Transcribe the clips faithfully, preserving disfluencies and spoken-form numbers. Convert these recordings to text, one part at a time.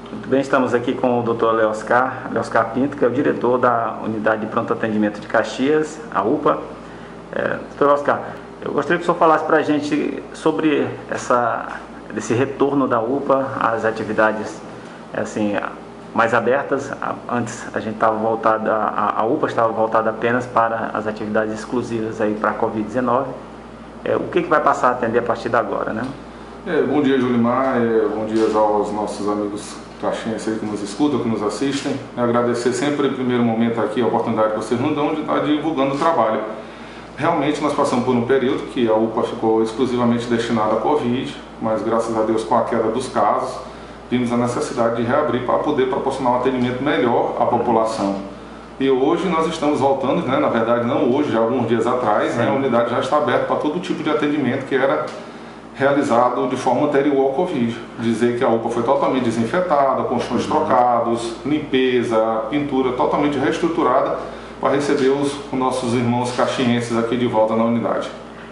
Muito bem, estamos aqui com o doutor Leoscar, Leoscar Pinto, que é o diretor da Unidade de Pronto Atendimento de Caxias, a U P A. É, doutor Leoscar, eu gostaria que o senhor falasse para a gente sobre essa, esse retorno da U P A às atividades assim, mais abertas. Antes a gente estava voltada, a, a U P A estava voltada apenas para as atividades exclusivas aí para a covid dezenove. É, o que, que vai passar a atender a partir de agora, né? É, bom dia, Julimar, é, bom dia aos nossos amigos caxienses aí que nos escutam, que nos assistem. Agradecer sempre, em primeiro momento, aqui a oportunidade que vocês nos dão de estar divulgando o trabalho. Realmente nós passamos por um período que a U P A ficou exclusivamente destinada à Covid, mas graças a Deus com a queda dos casos, vimos a necessidade de reabrir para poder proporcionar um atendimento melhor à população. E hoje nós estamos voltando, né, na verdade não hoje, já alguns dias atrás, né, a unidade já está aberta para todo tipo de atendimento que era realizado de forma anterior ao Covid. Dizer que a U P A foi totalmente desinfetada, colchões trocados, limpeza, pintura totalmente reestruturada para receber os, os nossos irmãos caxienses aqui de volta na unidade.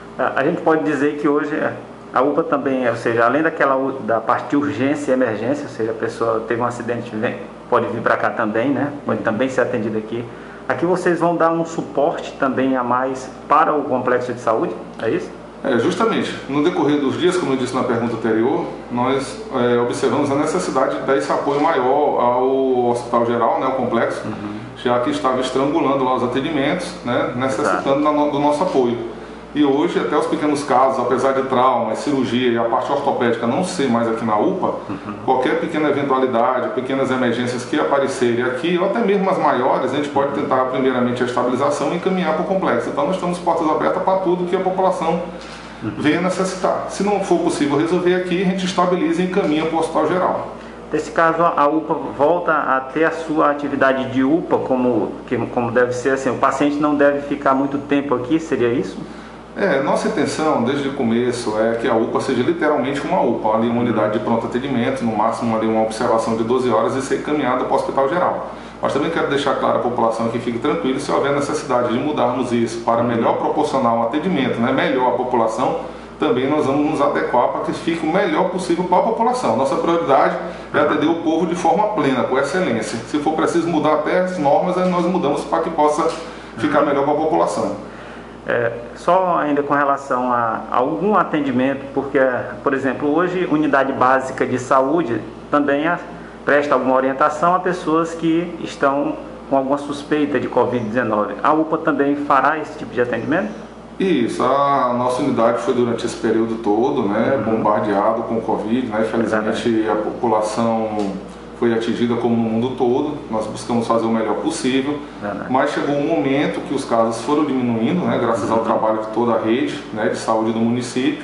A gente pode dizer que hoje a U P A também, ou seja, além daquela da parte de urgência e emergência, ou seja, a pessoa teve um acidente, vem, pode vir para cá também, né? Pode também ser atendida aqui. Aqui vocês vão dar um suporte também a mais para o complexo de saúde, é isso? É, justamente, no decorrer dos dias, como eu disse na pergunta anterior, nós é, observamos a necessidade de dar esse apoio maior ao Hospital Geral, né, ao complexo, uhum. já que estava estrangulando lá os atendimentos, né, necessitando no, do nosso apoio. E hoje, até os pequenos casos, apesar de traumas, cirurgia e a parte ortopédica não ser mais aqui na U P A, uhum. qualquer pequena eventualidade, pequenas emergências que aparecerem aqui, ou até mesmo as maiores, a gente pode tentar primeiramente a estabilização e encaminhar para o complexo. Então nós estamos portas abertas para tudo que a população uhum. venha necessitar. Se não for possível resolver aqui, a gente estabiliza e encaminha para o Hospital Geral. Nesse caso, a U P A volta a ter a sua atividade de U P A, como, que, como deve ser assim, o paciente não deve ficar muito tempo aqui, seria isso? É, nossa intenção desde o começo é que a U P A seja literalmente uma U P A, ali uma unidade de pronto atendimento, no máximo ali uma observação de doze horas e ser encaminhada para o Hospital Geral. Mas também quero deixar claro à população que fique tranquila, se houver necessidade de mudarmos isso para melhor proporcionar um atendimento, né, melhor à população, também nós vamos nos adequar para que fique o melhor possível para a população. Nossa prioridade é atender o povo de forma plena, com excelência. Se for preciso mudar até as normas, nós mudamos para que possa ficar melhor para a população. É, só ainda com relação a, a algum atendimento, porque, por exemplo, hoje unidade básica de saúde também a, presta alguma orientação a pessoas que estão com alguma suspeita de covid dezenove. A U P A também fará esse tipo de atendimento? Isso, a nossa unidade foi durante esse período todo, né, uhum. bombardeado com Covid, né, infelizmente a população foi atingida como no mundo todo, nós buscamos fazer o melhor possível, Verdade. mas chegou um momento que os casos foram diminuindo, né, graças uhum. ao trabalho de toda a rede, né, de saúde do município,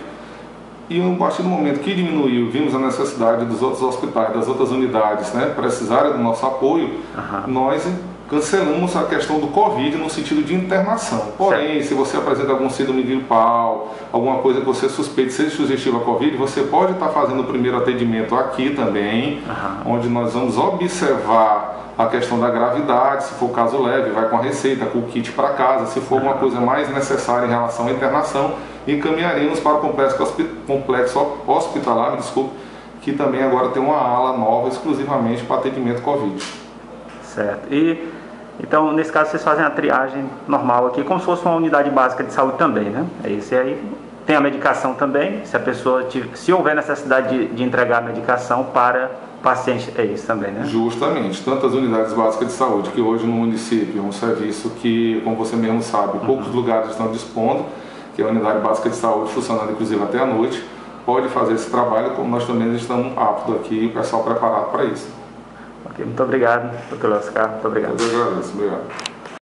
e a partir do momento que diminuiu, vimos a necessidade dos outros hospitais, das outras unidades, né, precisarem do nosso apoio, uhum. nós cancelamos a questão do Covid no sentido de internação. Porém, certo. se você apresenta algum síndrome gripal, alguma coisa que você suspeite seja sugestiva a Covid, você pode estar fazendo o primeiro atendimento aqui também, uhum. onde nós vamos observar a questão da gravidade, se for caso leve, vai com a receita, com o kit para casa, se for alguma coisa mais necessária em relação à internação, encaminharemos para o complexo, complexo hospitalar, me desculpe, que também agora tem uma ala nova exclusivamente para atendimento Covid. Certo. E então, nesse caso, vocês fazem a triagem normal aqui, como se fosse uma unidade básica de saúde também, né? É isso. E aí tem a medicação também, se a pessoa, tiver, se houver necessidade de, de entregar a medicação para o paciente, é isso também, né? Justamente. Tantas unidades básicas de saúde, que hoje no município é um serviço que, como você mesmo sabe, uhum. poucos lugares estão dispondo, que é a unidade básica de saúde, funcionando inclusive até à noite, pode fazer esse trabalho, como nós também estamos aptos aqui, o pessoal preparado para isso. Ok, muito obrigado, doutor Leoscar, muito obrigado. Eu agradeço, obrigado.